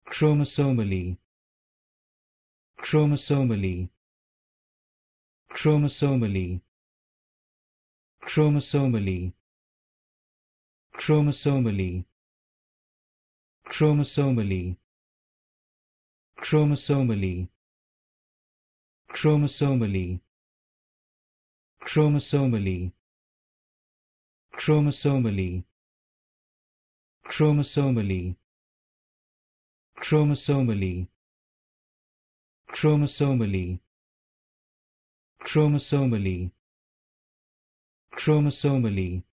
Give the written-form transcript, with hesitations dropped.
Chromosomally, chromosomally, chromosomally, chromosomally, chromosomally, chromosomally, chromosomally, chromosomally, chromosomally, chromosomally, chromosomally, chromosomally, chromosomally, chromosomally, chromosomally,